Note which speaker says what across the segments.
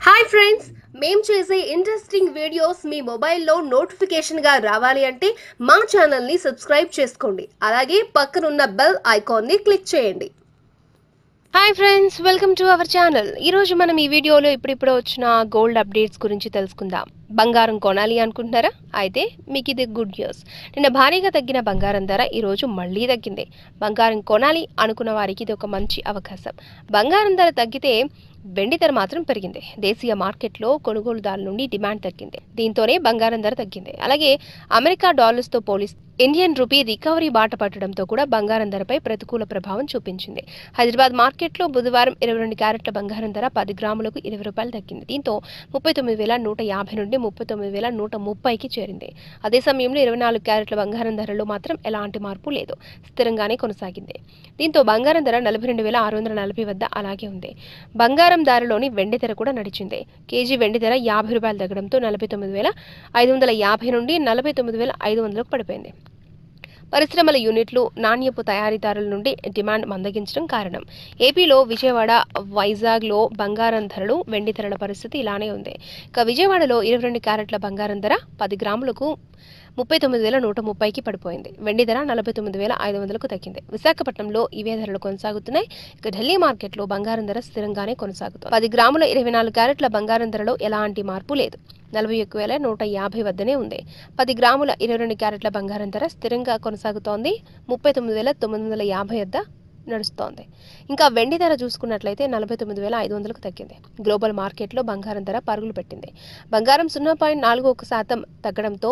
Speaker 1: Hi friends, మేము చేసే interesting videos మీ మొబైల్లో నోటిఫికేషన్గా రావాలి అంటే మా ఛానల్ని సబ్స్క్రైబ్ చేసుకోండి. అలాగే పక్కనున్న బెల్ ఐకాన్ని క్లిక్ చేయండి. Hi friends, welcome to our channel. ఈరోజు మనం ఈ వీడియోలో ఇప్పుడిప్పుడు వచ్చిన గోల్డ్ అప్డేట్స్ గురించి తెలుసుకుందాం. బంగారం కొనాలి అనుకుంటున్నారా? అయితే మీకు ఇది గుడ్ న్యూస్. నిన్న భారీగా తగ్గిన బంగారం ధర ఈరోజు మళ్లీ తగ్గింది. బంగారం కొనాలి అనుకున్న వారికి ఇది ఒక మంచి అవకాశం. బంగారం ధర తగ్గితే వెండి ధర మాత్రం పెరిగింది. దేశీయ మార్కెట్లో కొనుగోలుదారుల నుండి డిమాండ్ తగ్గింది. దీంతోనే బంగారం ధర తగ్గింది. అలాగే అమెరికా డాలర్స్తో పోలిస్తే ఇండియన్ రూపీ రికవరీ బాట పట్టడంతో కూడా బంగారం ధరపై ప్రతికూల ప్రభావం చూపించింది. హైదరాబాద్ మార్కెట్లో బుధవారం 22 క్యారెట్ల బంగారం ధర 10 గ్రాములకు ₹20 తగ్గింది. దీంతో 39,150 నుండి 39,130కి చేరింది. అదే సమయంలో 24 క్యారెట్ల బంగారం ధరలో మాత్రం ఎలాంటి మార్పు లేదు, స్థిరంగానే కొనసాగింది. దీంతో బంగారం ధర 42,640 వద్ద అలాగే ఉంది. బంగారం ధరలోని వెండి ధర కూడా నడిచింది. కేజీ వెండి ధర ₹50 తగ్గడంతో 49,550 నుండి 49,500కు పడిపోయింది. పరిశ్రమల యూనిట్లు, నాణ్యపు తయారీదారుల నుండి డిమాండ్ మందగించడం కారణం. ఏపీలో విజయవాడ, వైజాగ్లో బంగారం ధరలు, వెండి ధరల పరిస్థితి ఇలానే ఉంది. ఇక విజయవాడలో 22 క్యారెట్ల బంగారం ధర 10 గ్రాములకు 39,130కి పడిపోయింది. వెండి ధర 49,500కు తగ్గింది. విశాఖపట్నంలో ఇవే ధరలు కొనసాగుతున్నాయి. ఇక ఢిల్లీ మార్కెట్లో బంగారం ధర స్థిరంగానే కొనసాగుతుంది. 10 గ్రాముల 24 క్యారెట్ల బంగారం ధరలో ఎలాంటి మార్పు లేదు, 41,150 వద్దనే ఉంది. 10 గ్రాముల 22 క్యారెట్ల బంగారం ధర స్థిరంగా కొనసాగుతోంది. 39,950 వద్ద నడుస్తోంది. ఇంకా వెండి ధర చూసుకున్నట్లయితే 49,500కు తగ్గింది. గ్లోబల్ మార్కెట్లో బంగారం ధర పరుగులు పెట్టింది. బంగారం 0.41% తగ్గడంతో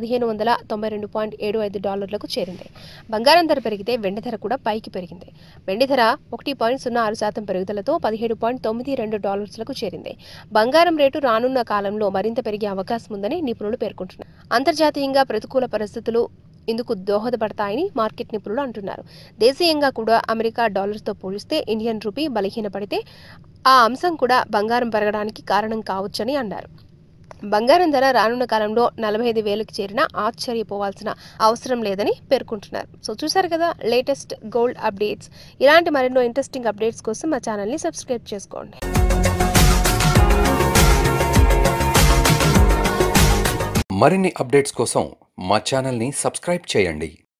Speaker 1: $1,592.75కు చేరింది. బంగారం ధర పెరిగితే వెండి ధర కూడా పైకి పెరిగింది. వెండి ధర 1.06% పెరుగుదలతో $17.92లకు చేరింది. బంగారం రేటు రానున్న కాలంలో మరింత పెరిగే అవకాశం ఉందని నిపుణులు పేర్కొంటున్నారు. అంతర్జాతీయంగా ప్రతికూల పరిస్థితులు ఇందుకు దోహదపడతాయని మార్కెట్ నిపుణులు అంటున్నారు. దేశీయంగా కూడా అమెరికా డాలర్స్తో పోలిస్తే ఇండియన్ రూపీ బలహీనపడితే ఆ అంశం కూడా బంగారం పెరగడానికి కారణం కావచ్చని అన్నారు. బంగారం ధర రానున్న కాలంలో 45,000కి చేరినా ఆశ్చర్యపోవాల్సిన అవసరం లేదని పేర్కొంటున్నారు. సో చూసారు కదా లేటెస్ట్ గోల్డ్ అప్డేట్స్. ఇలాంటి మరెన్నో ఇంట్రెస్టింగ్ అప్డేట్స్ కోసం మా ఛానల్ని సబ్స్క్రైబ్ చేసుకోండి.
Speaker 2: మరిన్ని అప్డేట్స్ కోసం మా ఛానల్ని సబ్స్క్రైబ్ చేయండి.